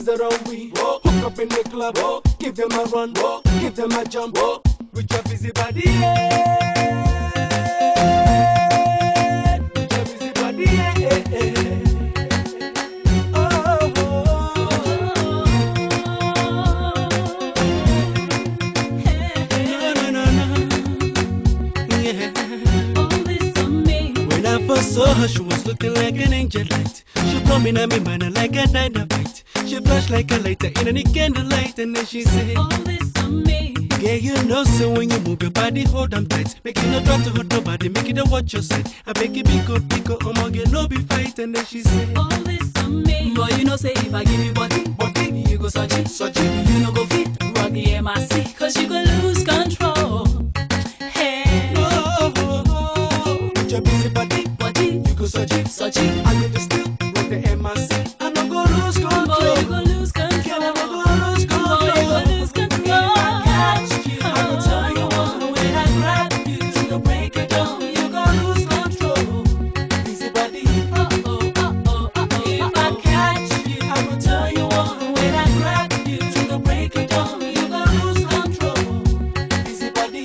around we. Hook up in the club, give them a run, give them a jump, with your busy body. With your busy body. Saw her, she was looking like an angel light. She blow me now, me mind like a dynamite. She flash like a lighter in any candlelight, and then she said, all this on me. Yeah, you know, so when you move your body, hold them tight. Make it no try to hurt nobody, make it a watch your side. I make it big up, get no be fight, and then she said, all this on me. Boy, you know, say if I give you body, you go search it. You know, go fit, rock the MIC, cause you go lose control. Hey, with your busy body, you go search it. I go to still rock the MIC. I no go lose control. boy, you go lose control. Girl, I no go lose control. Boy, you go lose control. I catch you. I go tell you all when I grab you. To the break of dawn, you go lose control. Busy body. If I catch you, I go tell you all when I grab you. To the break of dawn, you go lose control. Busy body.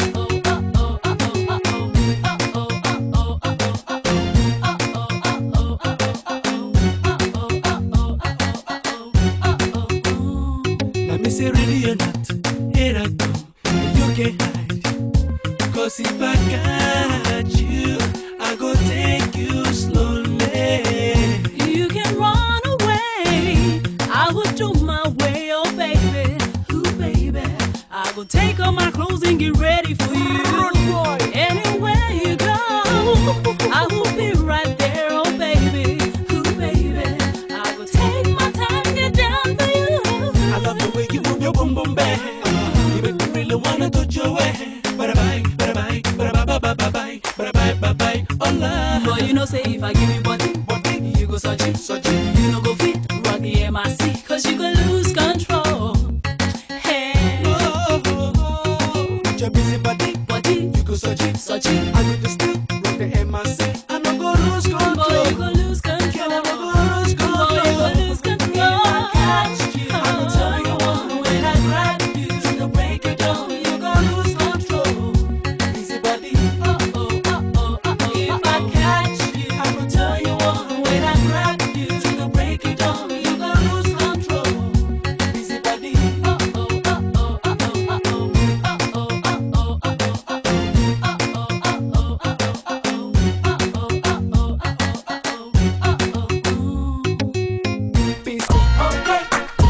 Let me say really or not, here I come, you can't hide. Cause if I got you, I go take you slowly. you can run away. I will do my way, oh baby. Ooh, baby. I will take off my clothes and get ready for you. Anywhere you go, I will be right there, oh baby. Ooh, baby. I will take my time to get down for you. I love the way you move your boom boom bang. You make me really wanna touch your way. Bye bye, bye bye, bye bye, bye bye, bye bye, bye bye, oh love. Boy, you know, say if I give you body, you go search it. You know, go fit, rock the MIC, cause you go lose control. Hey, With your busy body, you go search it. I go to still rock the MIC. I no go lose control. boy, you go lose control. Girl, I no go lose Boy, you go control. lose control. If I catch you, I go tell you all when I grab you. To the break of dawn, you go lose control. Busy body. If I catch you, I go tell you all when I grab you. To the break of dawn, you go lose control. Busy body. Peace. Okay.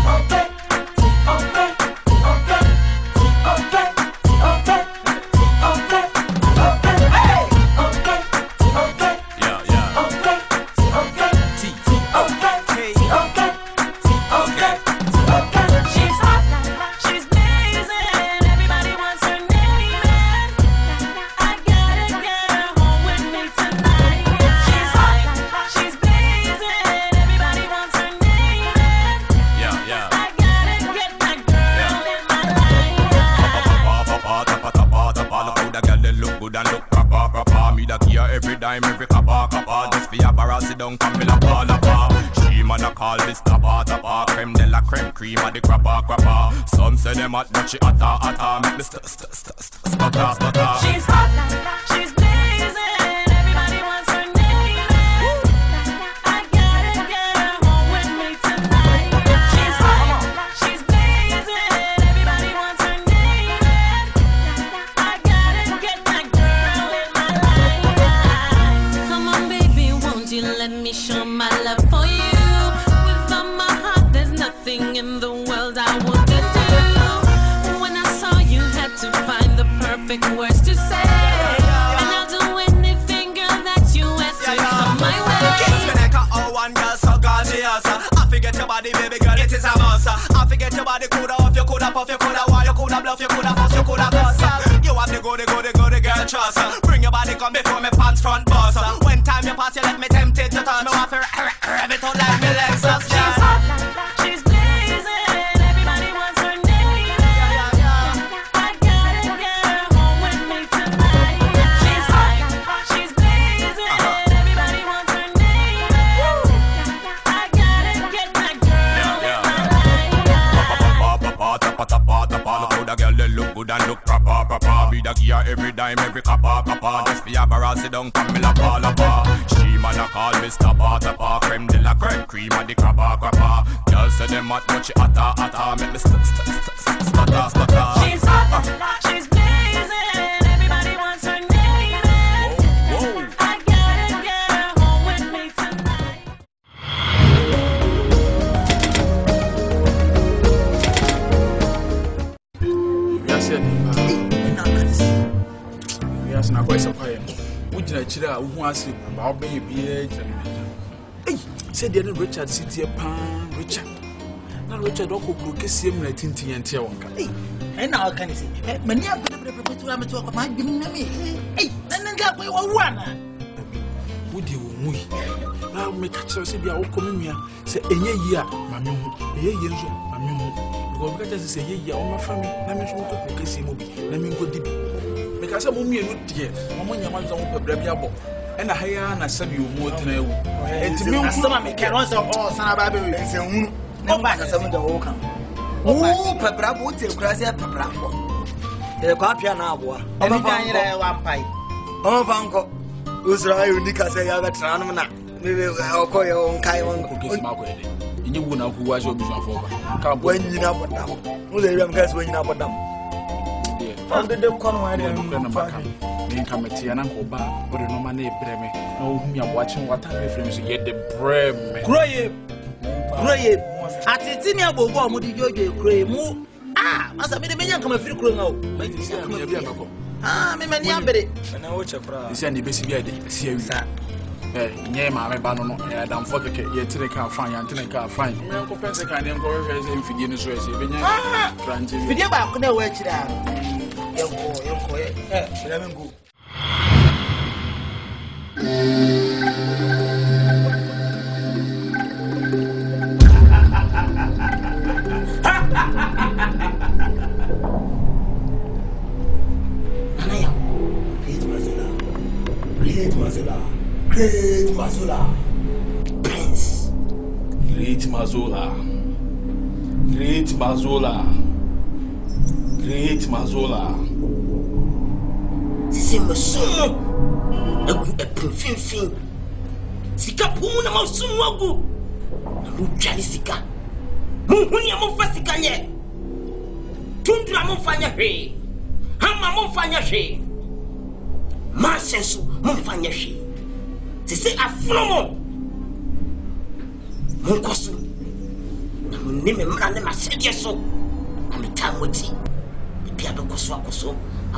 she's hot, she's blazing, everybody wants her name, and I gotta get her home with me tonight. She's hot, she's blazing, everybody wants her name, and I gotta get that girl in my life. Look how the girl they look good and look proper. Me that here every dime, every kappa. Just for your barrel, sit down, come la pa. She man a call this tapa. Creme de la creme, cream of the crappa. Some say them hot, but she hotter. Make me stutter. She's hot, she's blazing, everybody wants her name, and I gotta get her home with me tonight. She's hot, she's blazing, everybody wants her name, and I gotta get that girl in my life. Come on, baby, won't you let me show my love for you? With all my heart, there's nothing in the world I wouldn't do. When I saw you, had to find the perfect words to say, and I'll do anything, girl, that you ask to come my Kiss me way. like a O1 girl, so gorgeous. I forget your body, baby girl, it is a must. I forget your body, coulda off, you coulda puff, you coulda wah, you coulda bluff, you coulda fuss, you coulda cuss. You have the goody girl trust. Bring your body, come before me pants front bust. When time you pass, you let me tempted to touch me off her, rev it out like me Lexus. She's hot, she's blazing, everybody wants her name, and I gotta get her home with me tonight. She's hot, she's blazing, everybody wants her name, and I gotta get that girl in my dime, every copper. Just be a barrel, sit down, come me la pa. She man a call Mr. Pata, creme de la creme, cream of the crapper. Girl say them hot, but she hotter, make me stutter. She's hot, she's blazing, everybody wants her name. I gotta get her home with me tonight. Yes, na kwesa kwaye wujina chira wo ase ba obeye bia jira said the Richard City pan Richard na Richard okokro kesiem na tintin ente wonka now can see many are going to my dream. Hey, then got we were one. Would you move? Now make a choice if you are coming here. Say, a year, mammy, a year, mammy. Because I just say, yeah, all my family, let me show you a case movie. Let me go deep. Because I'm only a good dear. Mamma, your man's on a brabby and a higher and a sub you more than I will. And to me, some make a lot of all son of Babylon and say, no, back as some of the whole camp. Oh, Pepper, what's your crazy Pepper? The copia now, one pie. Oh, Vanko, who's right, unique as I have a tranamana. Maybe I'll call your own kind of cookies. And you wouldn't know who was your vision for. Come when you know what now. Who they have guys when you know what them. From the corner, then come at the uncle bar, but no money, Breme. No, me are watching what time frames you get the Breme. Cry. At the dinner will go with the cream. Ah, must have been a million come a few crew now. Ah, me many are better. And I watch a crowd. It's any basic idea. Serious. Yeah, my banner, and I'm for the yet they can't find until they can't find. Me uncle Pensa can go in Fijian Suez. Video about no way to that. Let me go. Great Mazula, Prince. Great Mazula. This is my son. A perfect Sika Puna Masuago. Luchali Sika. Muhunia Mofasikanye. Tundra Mofanya He. Hama Mofanya He. Marsensu Mofanya He. Say a flomo. Moncosu. Name and my said yes so. I'm a time with tea. The Piano Cosso,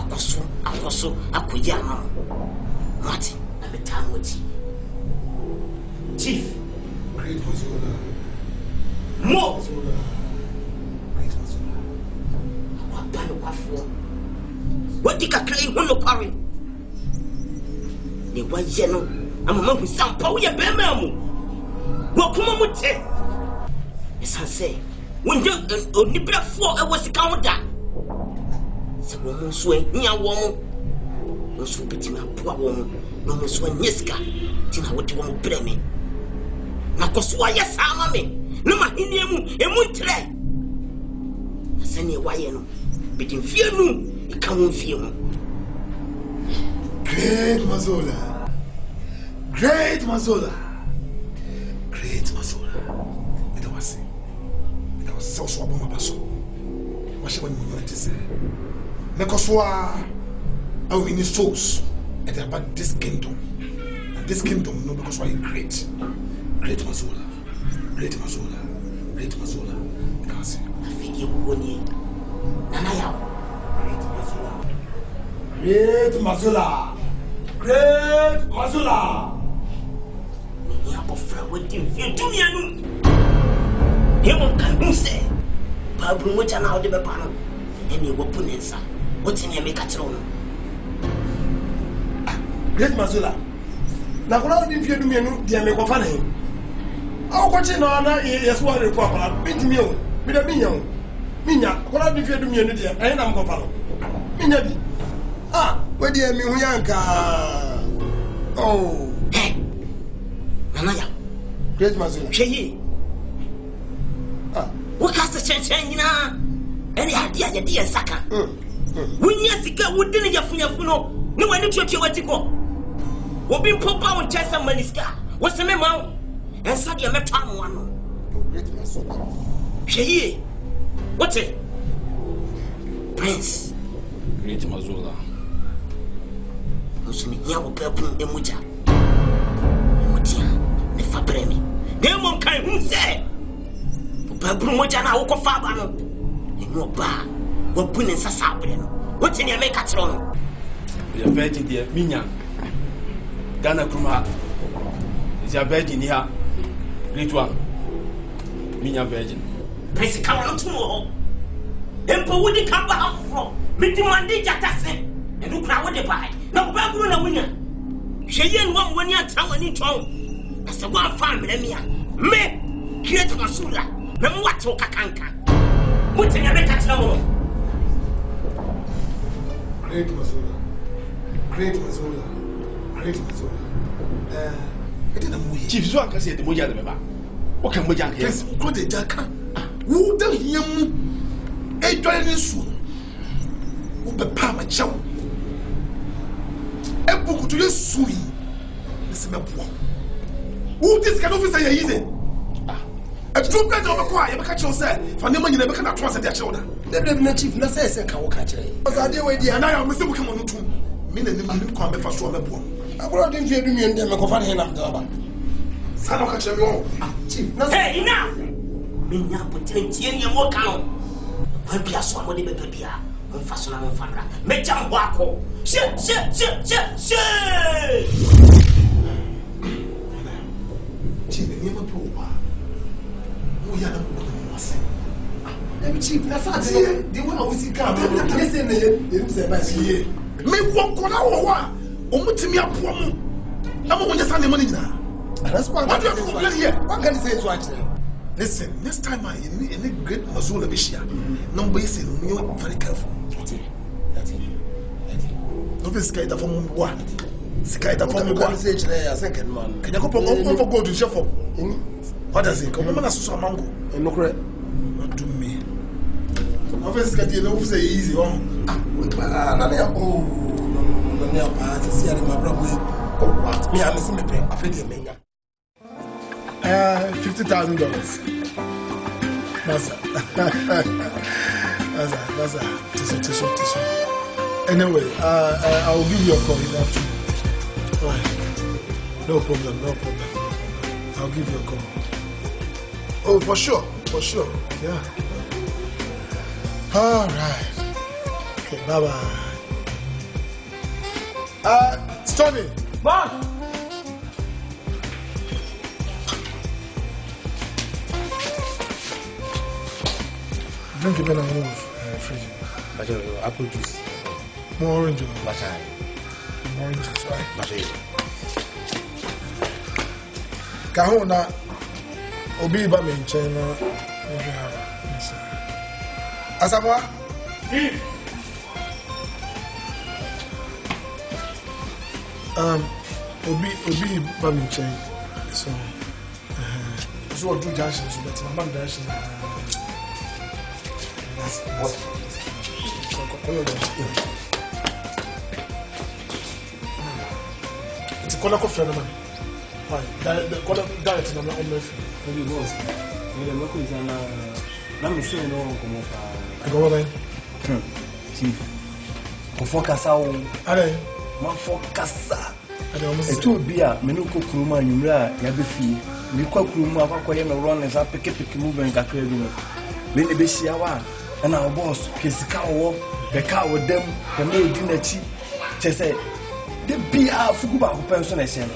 Akuyama. Martin, I'm a time with tea. Chief. Great Mazula. More. Great Mazula. What kind of waffle? What did I claim? One of parry? The one yellow. I'm a man with some power, ya bemamu. Welcome, Mute. As I say, when you only brought 4 hours to count that. Some woman swing near woman. No so between a poor woman, no more swing Niska. Tina, what you want to blame me? Nakoswa, yes, I'm me. No, my Indian, a muntre. I send you why you know. Between fear, you can't feel. Great Mazula. Great Mazula. It was so swab on my basso. What she wanted to say. Nekoswa, I will in his souls and about this kingdom. And this kingdom, no, because why great. Great Mazula. Because I think you will need Nanaya. Great Mazula. With you, do me a he won't come say, Pablo, which are now the panel, and you will put in some. What's in your make a throne? Great Mazula. Now, if you do me a new dear make of funny. Oh, what's in honor is what a proper big meal with a minion. Mina, what if you do me a new dear? I am going to follow. Mina, ah, where dear me, Yanka? Oh, hey, Nanaya. Great Mazula. She what has the change? Any idea, your dear Saka? When you think I would dinner your funo, No one to you what to go. What been pop out chest and maniska? What's the memo? And Sadia Metam one. She what's it? Prince. Great Mazula. Musumi yawo purple emuja. Mutia, ne fabremi. Demon kan hu se. Purple moja na wo ko fa ba no. Enu ba, wo bu ne nsasa abre no. What in your make at no? Your virgin dear, Minya. Ghana Kruma. Is your virgin here? Great one. Minya virgin. Prince come on tomorrow. Empo wudi come back from. Me demand jata se. And look now what they buy. Now back run a winner. Cheyenne one when you're telling it wrong. As a one farm, me, create Masula. Remember what talk a canker. What's in your make at no? Great Mazula. Great Mazula. Great Mazula. Chief Zwan can say the Moja remember. What can Moja get? Yes, go to Jaka. Who the him? A joining soon. Who be Pama Chow? A book to your sui. Listen, who this kind of officer is it? A true guy of a choir, you catch yourself. For the money, you never can trust their children. The chief, not say, can catch it. And I am Mr. Buchanan too. Meaning the man who come before so much. I brought him to me and them go find him after. Son of catch him all. Chief, hey, enough. Minya potential in your walk out. When Pia saw what they be Pia, when Fashion and Fandra, make jam wacko. Shit. Chief, you never prove. We are not going to Chief, that's not the one we see. Listen, you say, me walk on our one. Omutimia Pomu. I'm going to send the money now. That's what I'm here. What can you say to actually? Listen, next time I in a great Mazula Bishia, nobody say you're very careful. That's it. Don't be scared of one. Scared of one. Second man. Can you go to the chef? What does it come on? A mango. And no correct. Not to me. Obviously, get you know, say easy on. $50,000. That's anyway, I'll give you a call if you have to. Right. No problem. I'll give you a call. Oh, for sure. Yeah. All right. Okay, bye-bye. Tony. Boss. Drink a bit of fridge. Apple juice. More orange juice. More orange juice, right? Kahuna Obi ba me China. Asamoah. Obi ba me China. So what do junction so but my man junction. What? It's a color of friend man. Why? The color direct na me on my phone. Maybe boss. Me look is na me say no come up. Go on. Chief. Ko focus o. Ale. Ma focus. Ale o mo se. Eto bi a me no ko kuruma anwura ya be fie. Me kwa kuruma akwakoye me run na peke movement kakra bi no. Me ne be hia wa. And our boss, Kesika, the car with them, the maid in the cheap. She said, the beer Fuguba who person I said.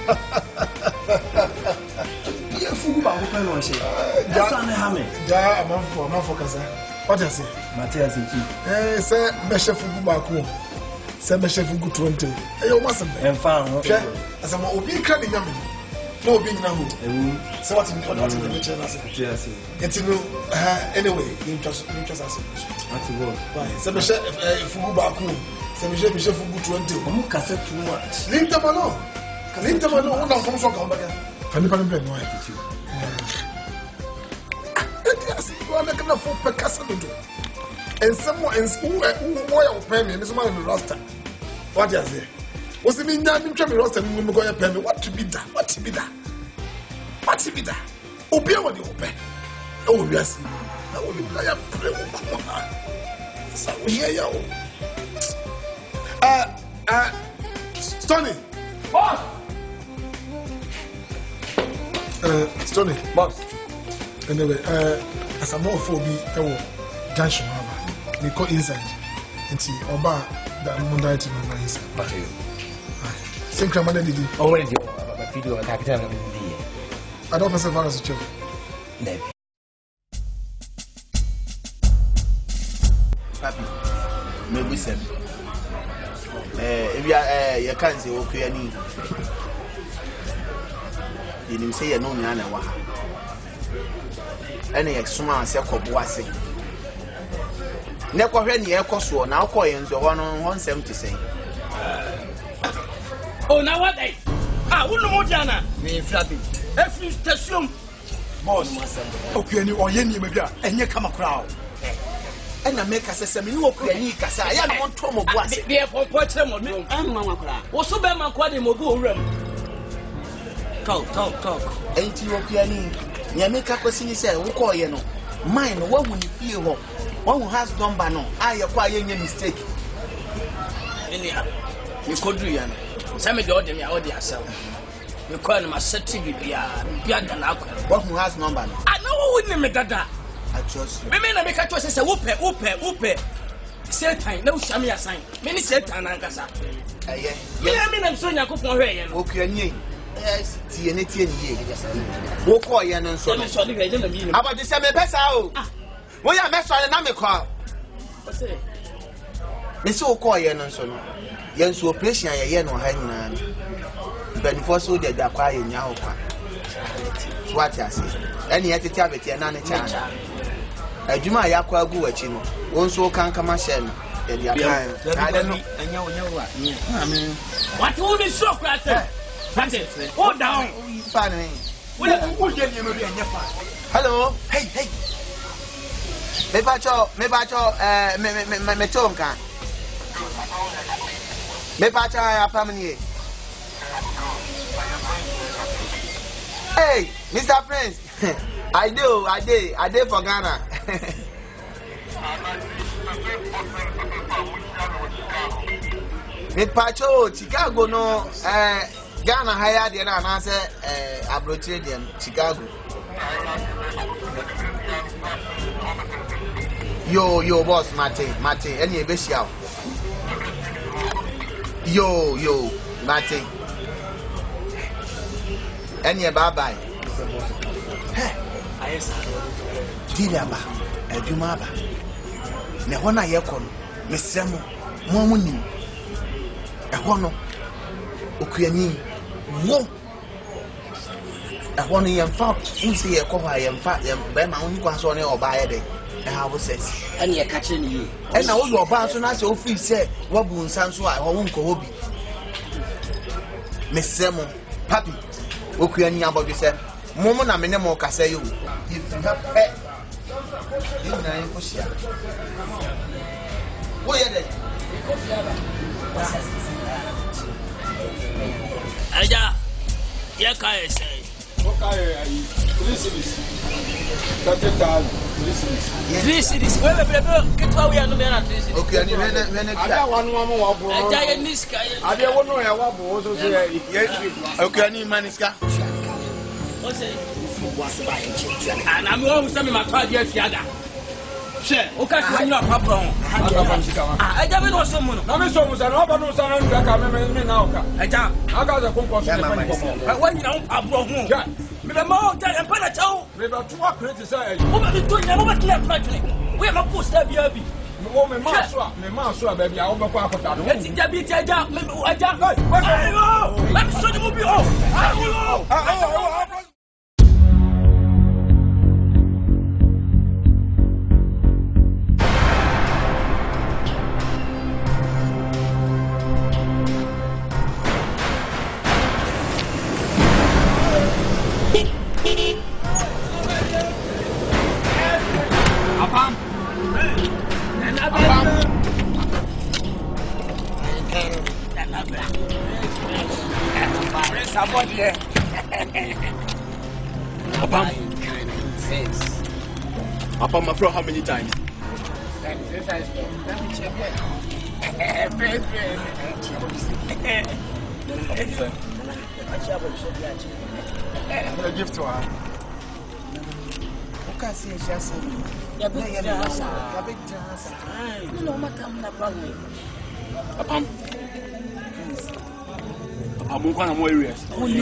Beer Fuguba who person. That's on the hammer. Ja, a man for Casa. What does it? Matthias, sir, Mesha Fuguba, sir, Mesha Fugu 20. You mustn't. And found as I'm Obi Crabbing Yamin. No being now. So what's in the nature? Yes. It's anyway, interest us. That's the word. Why? Some Fuguba, some Fugu 20. I'm cassette too much. Leave them alone. Leave them alone. Don't come so come back. Funny, why? You are making a full percussion. And someone in school who pay me, and this man in the roster. What is it? Was it me now? I'm trying to roast and we're going to pay me. What to be that? What to be that? What to be that? Obey what you obey. Oh, yes. I will be like a prayer. Come on. So here you are. Stoney. Boss. Stoney. Boss. Anyway, as I'm more for me, junction. We call inside. Nti oba da munda ti no inside. Okay. Same crime did you? Oh, wait, my video capital of the I don't know if I Maybe. Papi, maybe some. If you can't say okay, any. You didn't say you know me, I know. Any extra say Kobuasi. Never heard the echo so now coins or 170 say. Oh, now what? Ah, who know Jana? Me flapping. Every station. Boss, okay, and you or Yenny maybe, and you come a crowd. And I make us a semi okay, and you can say, I am on Tom of Boss. Therefore, watch them on me. I'm Mamma Cra. What's so bad, my quaddy mogu room? Talk. Ain't you okay? You make up a city say, who call you know? Mine, what will you feel? One who has done by no, I acquire any mistake. You could do yan. Some of the order me out yourself. You call him a setting with beyond an alcohol. One who has number. I know who wouldn't make that. I trust you. Women make a choice and say, whoop. Satan, no Shamia sign. Many Satan and Gassa. I mean, I'm so young for her. Okay, yes, TNT. Walk on and so on. About the same best. We are messed on an amical. Miss Okoy and so on. Young so operation, a yen or hanging. But before so did acquire in Yahoka. What I say. Any at the tablet and none chance. A Juma Yakwa go at you. Also can come a shell. I don't know. I mean, what will be so crazy? Hold down. Funny. Hello. Hey. Me bacho, me chonka. Me bacho ya family. Hey, Mr. Prince. I do for Ghana. Me bacho Chicago no Ghana higher than I say Abrochadian Chicago. Yo, boss, Mate, any special. Yo, Mate. Any bye. Dilaba, a Jumaba. Nehona Yakon, Miss Samu, Momuni, a Hono, Okuani, Wo. A one young fat, you see a cover, I am fat, and my own person or buy a day. I will say, and you're catching you. And now you are bound to not so free, say, what would sound so I won't go hobby. Miss Samu, Papi, Okuani about yourself. Moment I'm in a more casayo. If you have pet, what are they? Aja, yeah, I say. Okay, this. This where the get where we are no better. Okay, and when I got one more. I die in this guy. I don't know what was yes. Okay, any maniska. What's it? And I'm always telling my 12 years younger. Share, okay, I'm not problem. I don't know someone. I'm so much. I don't know. I got a concourse. When you know, I'm wrong. The more time and Panacho, we got 2 criticize. What are you doing? What are you doing? We have a post there, baby. Me master, baby. I'll be quiet for that. Let's see the beach. I jump. Let me show you movie. Oh, Papa, my friend, how many times? I'm gonna give to her. Okay, see, she has some. Yeah, but you know, my time not probably. Papa, I'm going to more areas.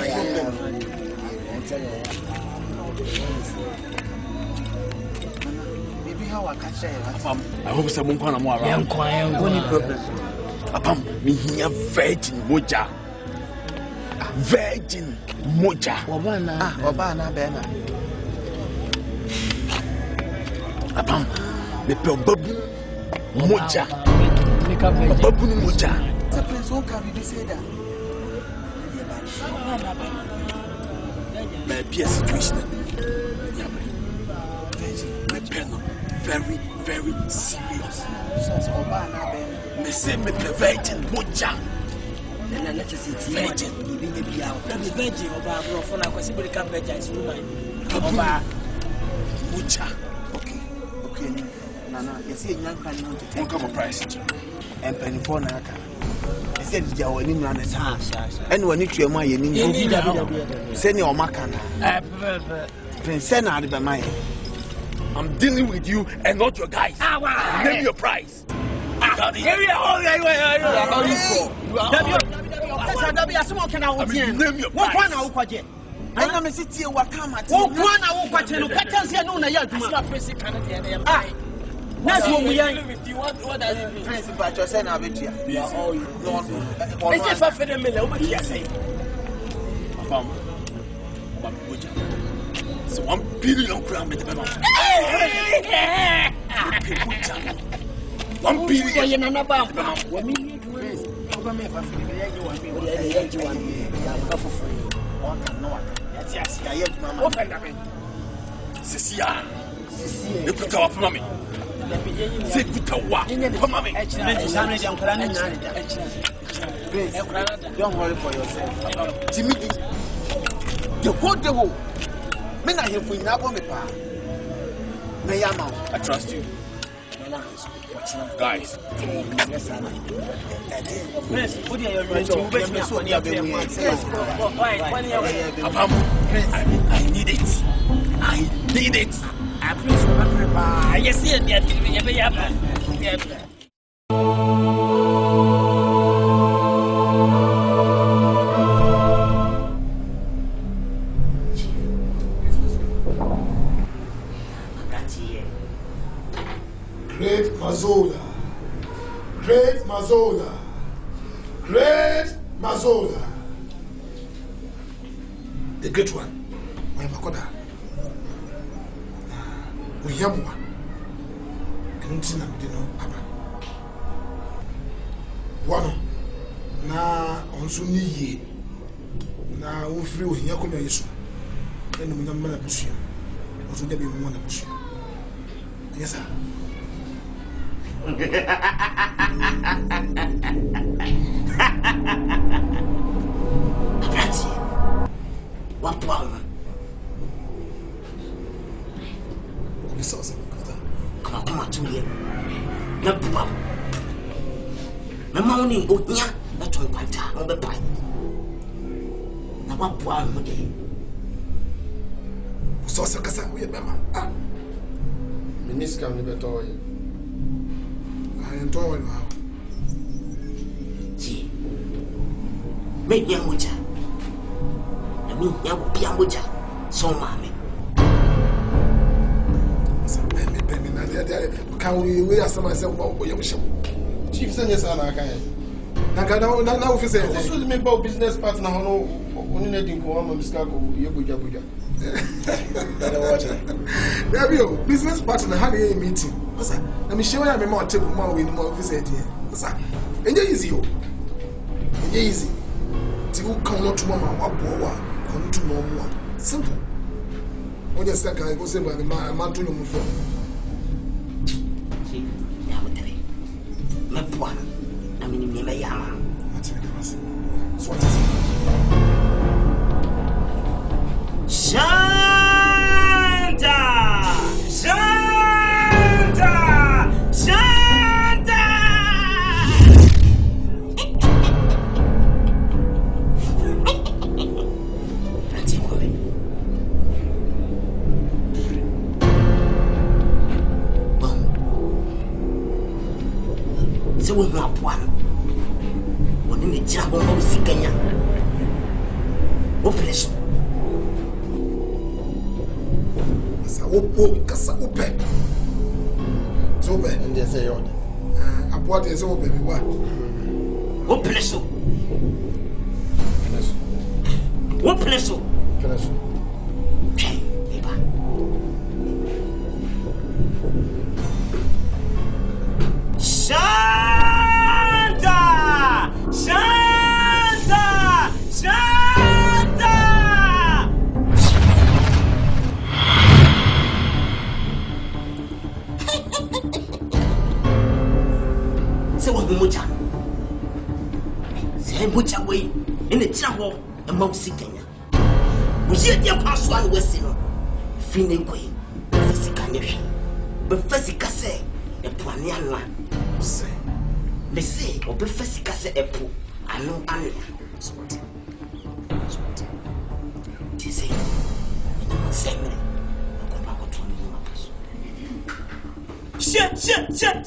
Maybe how I can share. I hope someone can more around. Papa, me here virgin moja. Virgin moja. Obana, Bena. Papa, me pe babu moja. Babu moja. The prince won't come to say that. May be a situation. Very, very serious. Me say me pe virgin moja. Virgin. Virgin oba bro for na kwesi body can virgin is woman. Oba moja. Okay. Nana, you see, young man want to take a price. And penny for Naka. I said, you are in Nana's house. And when you try my send your Macana. Prince Senna, the my. I'm dealing with you and not your guys. Name your price. Name your price. I am a city of Wakama. That's what we are. What does it mean? Principal, just send a bit here. We are all it's just for the middle. What do you say? So 1 billion crown with the 1 billion. Don't worry for yourself. Timothy, the whole men are here for you. I trust you. Guys. I need it. Yes, Mazola. The great one. My Makoda. We have one. And Papa. One. Na on Sunni. Na free with Yakuba Yesu. And we don't want to push you. Also, there be one to push you. Yes, sir. What problem? Come on, 2 years. No problem. My money, Onya, that's one quite on the pipe. Now, what problem? So, Sakasa, we remember. Minister, never told you. I am told now. See, make young witcher. I mean, young witcher. So, mammy. Can we ask myself what you wish? Chief Seniors are like I now if you say, this will make about business partner. Only letting go on Miscako, Yabuja. There we go. Business partner had a meeting. Let me show you a more table more with more visit here. And easy. Easy. To come out to Mama, what come to Mama. Simple. When you start, I go say by the man to your phone. I mean, So we want one. What in the job of Sikanya? What place? Kasa ope. So ope. And they say, Apoa is ope. What place? What place? Shanta! Shanta! Shanta! Say what mucha. Say mucha way in the travel among Sikanya. We hear the past one was in Finnequay, Sikanya. But Fessica say, a Paniana. They say, or be Fessica say a poo. I know Anna. They say, say me. Shit!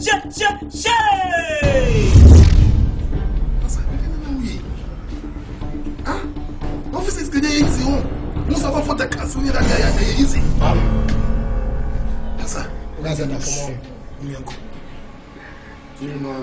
Officers can easy home. Most of for the castle that they are easy. That's enough. Come on. You know.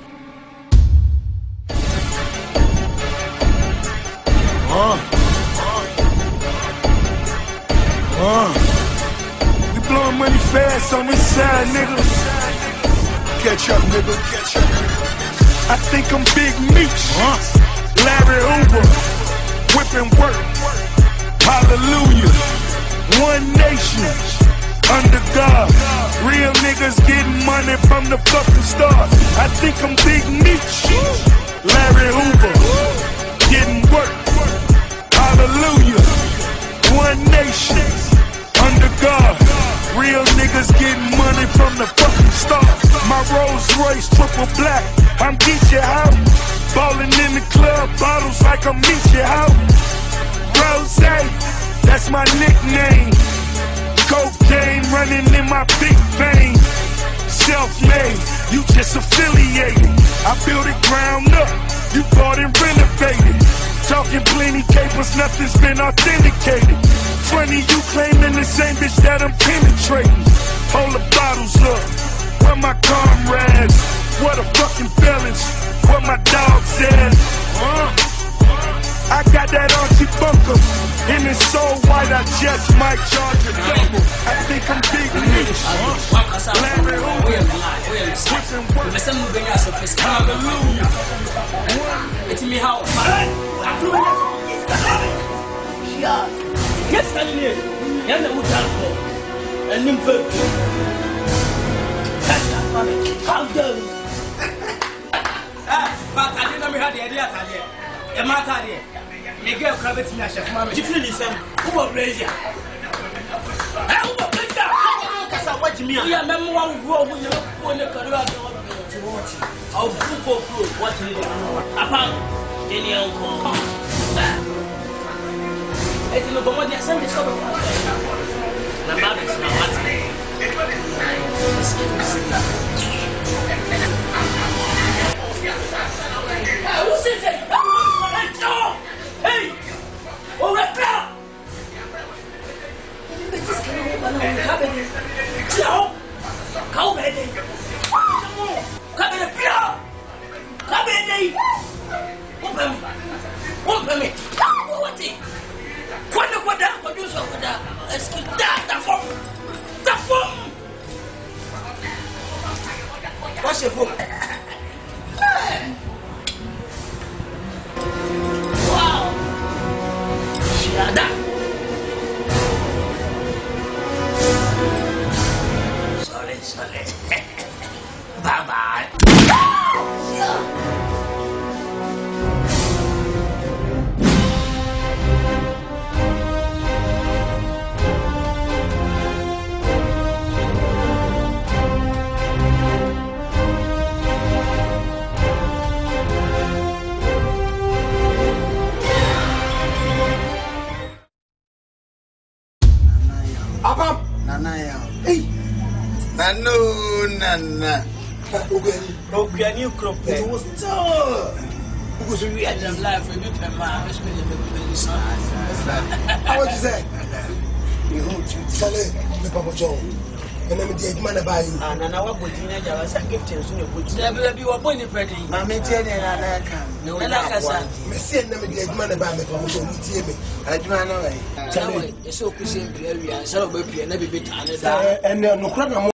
We blowing money fast on this side, nigga. Catch up, nigga. I think I'm Big Meech. Larry Hoover. Whipping work. Hallelujah. One nation. Under God. Real niggas getting money from the fucking start. I think I'm Big Meech. Larry Hoover. Getting work. Hallelujah. One nation. Under God. Real niggas getting money from the fucking start. My Rolls Royce triple black. I'm Geechee out. Ballin' in the club, bottles like I'm Meechee out. Rose, that's my nickname. Cocaine running in my big vein. Self-made, you just affiliated. I built it ground up, you bought and renovated. Talking plenty capers, nothing's been authenticated. Funny you claiming the same bitch that I'm penetrating. Hold the bottles up, where my comrades? What a fucking balance, what my dog said. I got that Archie Bunker, and it's so white I just might charge a double. I think I'm Big Meech. Larry Hoover. Hallelujah. It's me how. Yes, I did. Yes, I would have for. And then how dare you? But I didn't have the idea. A matter there. Miguel Crabbit in a chef, Mamma. You feel this? Who will raise you? How about that? What you mean? I am one who will win the career to watch. I'll go through what you know. Upon any uncle. I don't know what they send this over. The mother is not what who says it? Hey! Oh, right now! Come in! What's your phone? Wow! Shut up! Sorry. Bye-bye. Nana. Ogani crop. It was still. Because we had them life with them, man. How would you say? Charlie, the Papa Joe. And I'm the man about you. And I was putting a gift in your good. You were born in Freddie. Mammy Jenny and I can. No, and I can. Messi and the man about me from Joe. I do not know. It's so pushing area, so we'll be a bit. And no crap.